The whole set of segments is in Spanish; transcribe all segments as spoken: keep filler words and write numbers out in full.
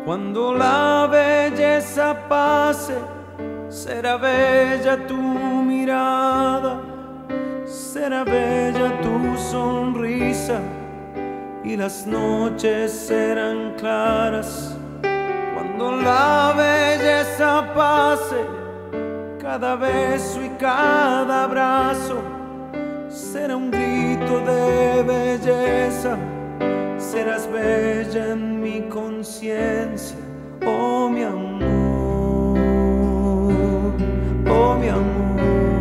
Cuando la belleza pase, será bella tu mirada, será bella tu sonrisa y las noches serán claras. Cuando la belleza pase, cada beso y cada abrazo será un grito de belleza. Serás bella en mi conciencia, oh mi amor, oh mi amor,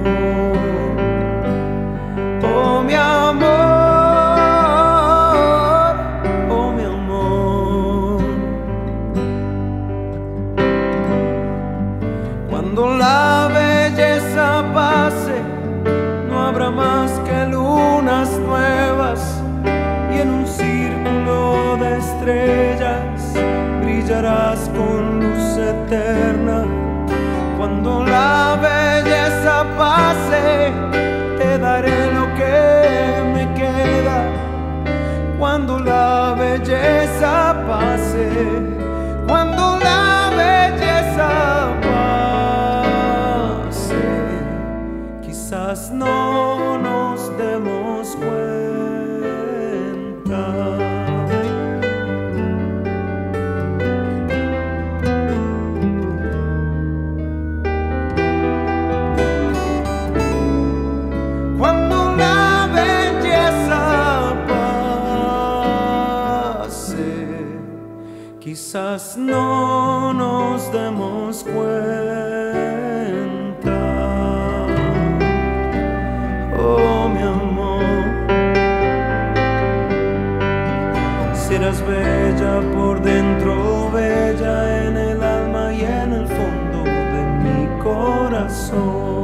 oh mi amor, oh mi amor. Cuando la belleza pase, no habrá más que lunas nuevas, y en un círculo de estrellas brillarás con luz eterna. Cuando la belleza pase, te daré lo que me queda. Cuando la belleza pase, cuando la belleza pase, quizás no nos demos cuenta. Cuando la belleza pase, quizás no nos demos cuenta. Oh mi amor, serás bella por dentro, bella en el alma y en el fondo de mi corazón.